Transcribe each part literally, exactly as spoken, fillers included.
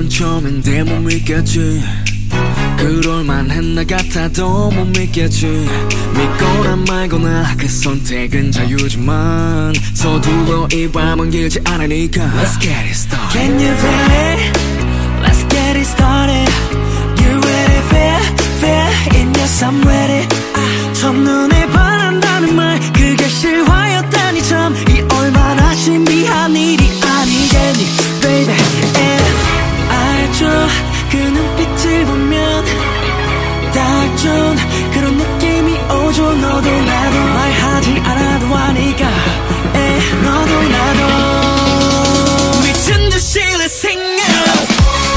넌 처음인데 못 믿겠지. 그럴만한 나 같아도 못 믿겠지. 믿거나 말거나 그 선택은 자유지만 서둘러 이 밤은 길지 않으니까 Let's get it started. Can you feel it? Let's get it started. You ready? Fair, fair. And yes I'm ready. 아, 첫눈에 반한다는 말 그게 실화였다니 참 이 얼마나 신비한 일이 아니겠니 baby. And 알죠 그 눈빛을 보면 딱 좋은 그런 느낌이 오죠. 너도 나도 말하지 않아도 아니까 에 너도 나도 미친 듯이 let's sing it.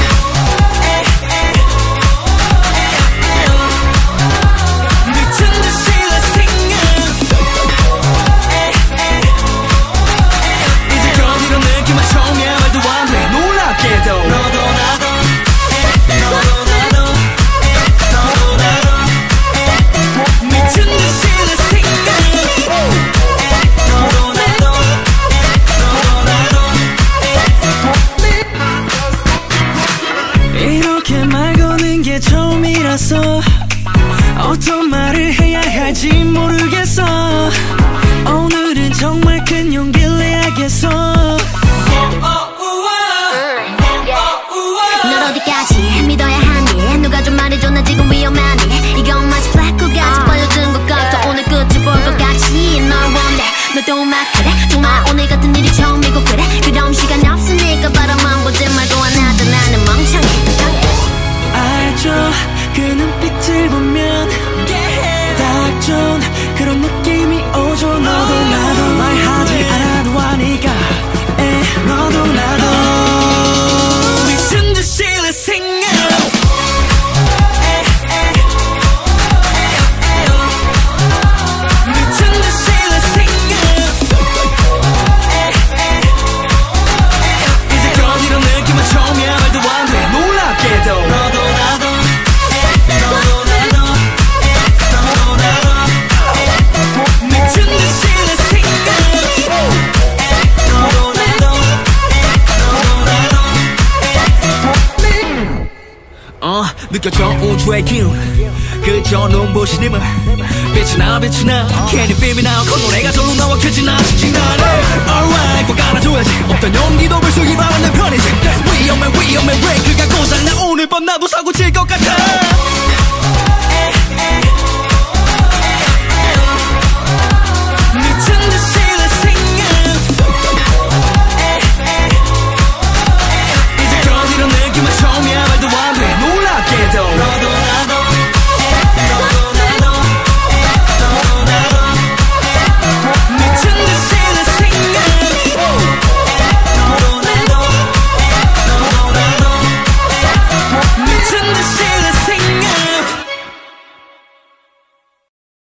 어떤 말을 해야 할지 모르겠어. 오늘은 정말 큰 용기를 내야겠어. 널 어디까지 믿어야 하니 누가 좀 말해줘 나 지금 위험하니. 이건 마치 블랙홀같이 벌려진 것 같아. 오늘 끝을 볼 것 같이 널 원해. 너도 음악하래 정말 오늘 같은 일이 처음이고 그래. 그럼 시간 없으니까 바라만 보지 말고 하나도 나는 멍청해. 알죠 그 눈빛을 보면 딱 좋은 그런 느낌이 오죠. 너도 나도 말하지 않아도 아니까 에 너도 나도 미친 듯이 let's sing it. 미친 듯이 let's sing it. 이제껏 이런 느낌은 처음이야. 말도 안 돼 놀랍게도 너도 나도 느껴져 우주의 기운 그저 눈부신 힘을 빛이 나 빛이 나 Can you feel me now 그 노래가 절로 나와 크지 나 지친 나를 Alright 꼭 안아줘야지 없던 용기도 불쑥이 바라는 편이지 위험해 위험해 break